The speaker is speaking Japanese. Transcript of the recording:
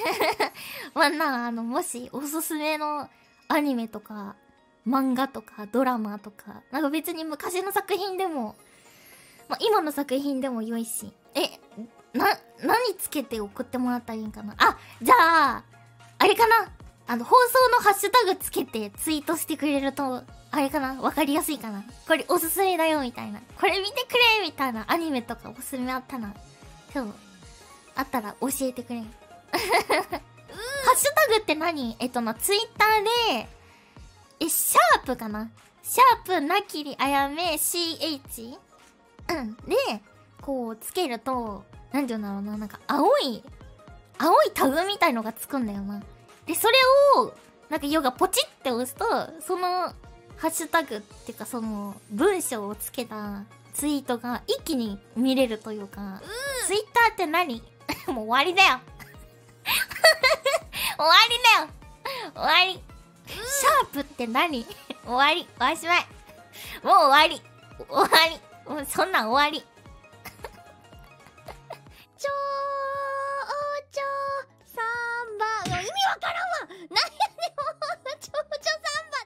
まあもしおすすめのアニメとか、漫画とか、ドラマとか、なんか別に昔の作品でも、まあ今の作品でも良いし。何つけて送ってもらったらいいんかな。あ、じゃあ、あれかな。放送のハッシュタグつけてツイートしてくれると、あれかな、わかりやすいかな。これおすすめだよ、みたいな。これ見てくれみたいなアニメとかおすすめあったら、あったら教えてくれ。ハッシュタグって何？ツイッターで、シャープかな？シャープなきりあやめ CH？ で、こう、つけると、なんていうんだろうな、なんか青いタグみたいのがつくんだよな。で、それを、なんかヨがポチって押すと、その、ハッシュタグっていうかその、文章をつけたツイートが一気に見れるというか、ツイッターって何？もう終わりだよ。終わりだよ。終わり。シャープって何？終わり。おしまい。もう終わり。終わり。もうそんなん終わり。